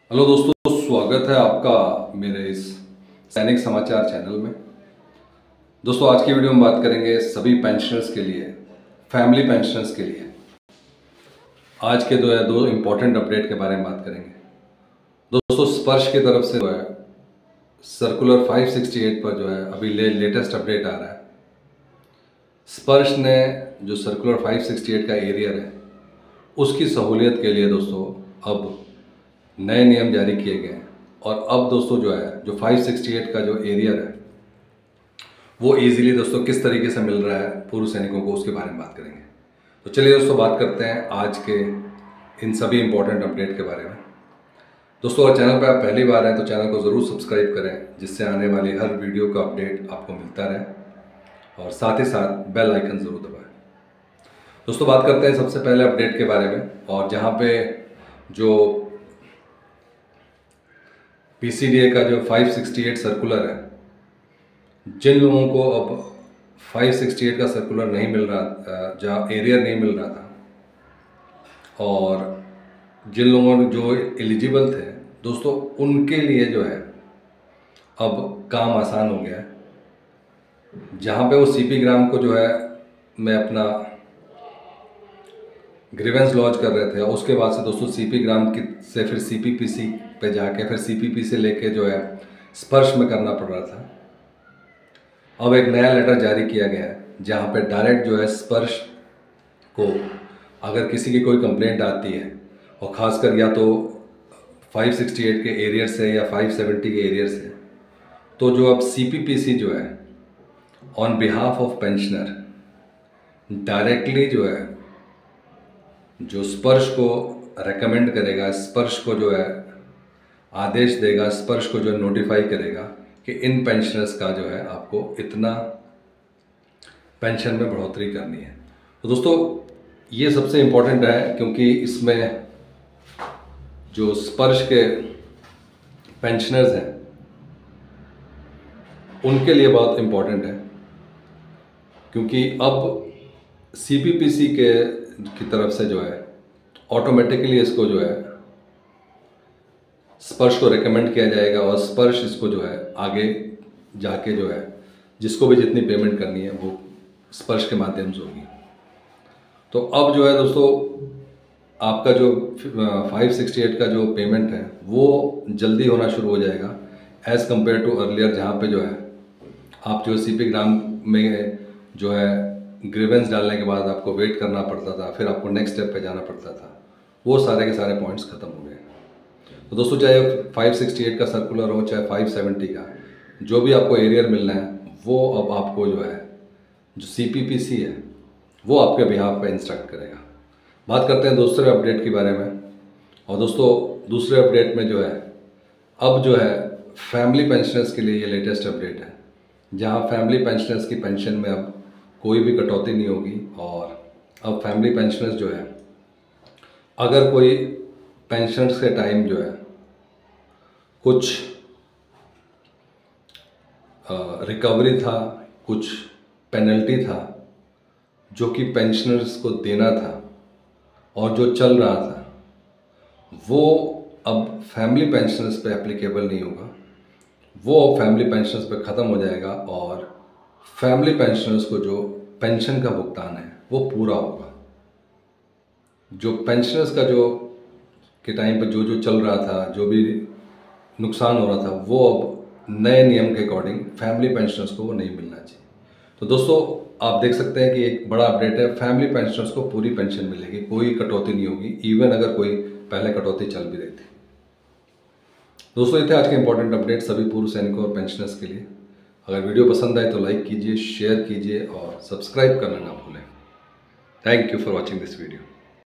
Hello दोस्तों, स्वागत है आपका मेरे इस सैनिक समाचार चैनल में। दोस्तों, आज की वीडियो में बात करेंगे सभी पेंशनर्स के लिए, फैमिली पेंशनर्स के लिए आज के दो इम्पोर्टेंट अपडेट के बारे में बात करेंगे। दोस्तों, स्पर्श की तरफ से जो है सर्कुलर 568 पर जो है अभी लेटेस्ट अपडेट आ रहा है। स्पर्श ने जो सर्कुलर 568 का एरियर है उसकी सहूलियत के लिए दोस्तों अब नए नियम जारी किए गए हैं और अब दोस्तों जो 568 का जो एरियर है वो इजीली दोस्तों किस तरीके से मिल रहा है पूर्व सैनिकों को, उसके बारे में बात करेंगे। तो चलिए दोस्तों बात करते हैं आज के इन सभी इंपॉर्टेंट अपडेट के बारे में। दोस्तों, अगर चैनल पर आप पहली बार हैं तो चैनल को ज़रूर सब्सक्राइब करें, जिससे आने वाली हर वीडियो का अपडेट आपको मिलता रहे और साथ ही साथ बेल आइकन ज़रूर दबाएं। दोस्तों, बात करते हैं सबसे पहले अपडेट के बारे में, और जहाँ पे जो पीसीडीए का जो 568 सर्कुलर है, जिन लोगों को अब 568 का सर्कुलर नहीं मिल रहा, जहाँ एरियर नहीं मिल रहा था और जिन लोगों जो एलिजिबल थे दोस्तों, उनके लिए जो है अब काम आसान हो गया है। जहाँ पे वो सीपी ग्राम को जो है मैं अपना ग्रीवेंस लॉन्च कर रहे थे, और उसके बाद से दोस्तों सीपी ग्राम की से फिर सीपीपीसी पे जाके फिर सीपीपी से लेके जो है स्पर्श में करना पड़ रहा था। अब एक नया लेटर जारी किया गया है जहाँ पे डायरेक्ट जो है स्पर्श को अगर किसी की कोई कंप्लेंट आती है, और ख़ासकर या तो 568 के एरियर से या 570 के एरियर से, तो जो अब सीपीपीसी जो है on behalf of pensioner directly जो है जो स्पर्श को रेकमेंड करेगा, स्पर्श को जो है आदेश देगा, स्पर्श को जो नोटिफाई करेगा कि इन पेंशनर्स का जो है आपको इतना पेंशन में बढ़ोतरी करनी है। तो दोस्तों, ये सबसे इम्पोर्टेंट है क्योंकि इसमें जो स्पर्श के पेंशनर्स हैं उनके लिए बहुत इम्पोर्टेंट है, क्योंकि अब सीपीपीसी की तरफ से जो है ऑटोमेटिकली इसको जो है स्पर्श को रेकमेंड किया जाएगा और स्पर्श इसको जो है आगे जाके जो है जिसको भी जितनी पेमेंट करनी है वो स्पर्श के माध्यम से होगी। तो अब जो है दोस्तों आपका जो 568 का जो पेमेंट है वो जल्दी होना शुरू हो जाएगा एज़ कम्पेयर टू अर्लियर, जहाँ पे जो है आप जो सीपी ग्राम में जो है ग्रीवेंस डालने के बाद आपको वेट करना पड़ता था, फिर आपको नेक्स्ट स्टेप पे जाना पड़ता था। वो सारे के सारे पॉइंट्स खत्म हो गए। तो दोस्तों, चाहे 568 का सर्कुलर हो चाहे 570 का, जो भी आपको एरियर मिलना है वो अब आपको जो है जो सीपीपीसी है वो आपके बिहाफ पे इंस्ट्रक्ट करेगा। बात करते हैं दूसरे अपडेट के बारे में। और दोस्तों, दूसरे अपडेट में जो है अब जो है फैमिली पेंशनर्स के लिए ये लेटेस्ट अपडेट है, जहाँ फैमिली पेंशनर्स की पेंशन में अब कोई भी कटौती नहीं होगी। और अब फैमिली पेंशनर्स जो है अगर कोई पेंशनर्स के टाइम जो है कुछ रिकवरी था, कुछ पेनल्टी था जो कि पेंशनर्स को देना था और जो चल रहा था, वो अब फैमिली पेंशनर्स पे एप्लीकेबल नहीं होगा। वो अब फैमिली पेंशनर्स पे ख़त्म हो जाएगा और फैमिली पेंशनर्स को जो पेंशन का भुगतान है वो पूरा होगा। जो पेंशनर्स का जो के टाइम पर जो चल रहा था, जो भी नुकसान हो रहा था, वो अब नए नियम के अकॉर्डिंग फैमिली पेंशनर्स को वो नहीं मिलना चाहिए। तो दोस्तों, आप देख सकते हैं कि एक बड़ा अपडेट है, फैमिली पेंशनर्स को पूरी पेंशन मिलेगी, कोई कटौती नहीं होगी, इवन अगर कोई पहले कटौती चल भी रही थी। दोस्तों, ये थे आज के इंपॉर्टेंट अपडेट सभी पूर्व सैनिकों और पेंशनर्स के लिए। अगर वीडियो पसंद आए तो लाइक कीजिए, शेयर कीजिए और सब्सक्राइब करना ना भूलें। Thank you for watching this video.